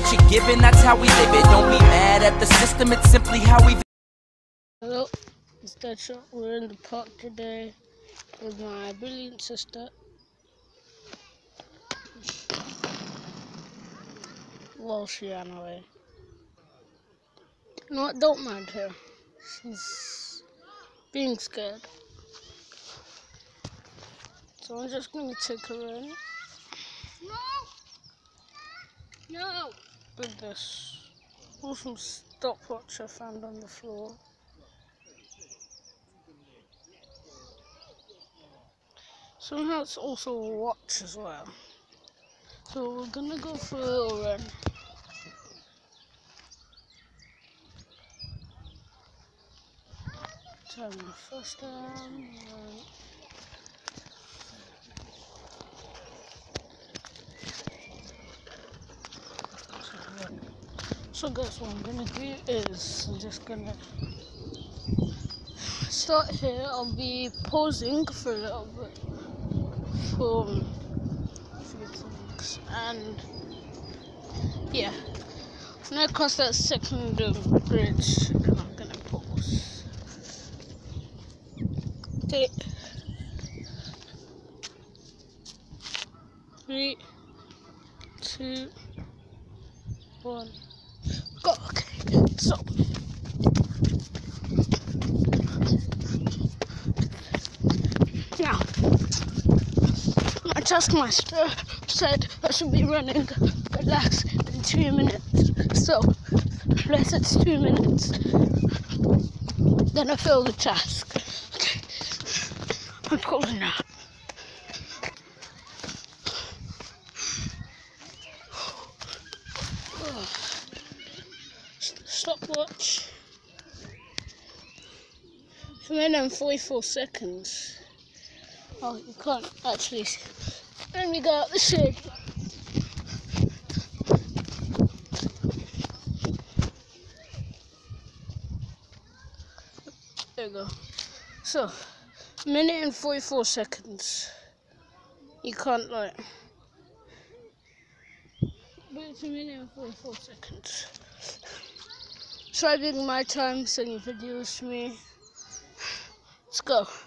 what you're given, that's how we live it. Don't be mad at the system, it's simply how we. Hello, it's Deadshot. We're in the park today with my brilliant sister. Well, she ran away. No, don't mind her. She's being scared. So I'm just going to take her in. No! With this awesome stopwatch I found on the floor. Somehow it's also a watch as well. So we're gonna go for a little run. Turn the first down. So guys, what I'm gonna do is I'm just gonna start here. I'll be pausing for a little bit for a few things, and yeah, when I cross that second bridge, then I'm gonna pause. Okay, 3, 2, 1, go. Okay, so now my taskmaster said I should be running less than 2 minutes. So less than 2 minutes, then I fail the task. Okay, I'm pausing now. Stopwatch. 1 minute and 44 seconds. Oh, you can't actually see. Let me go out the shade. There we go. So, 1 minute and 44 seconds. You can't like. But it's 1 minute and 44 seconds. Try being my time, sending videos to me. Let's go.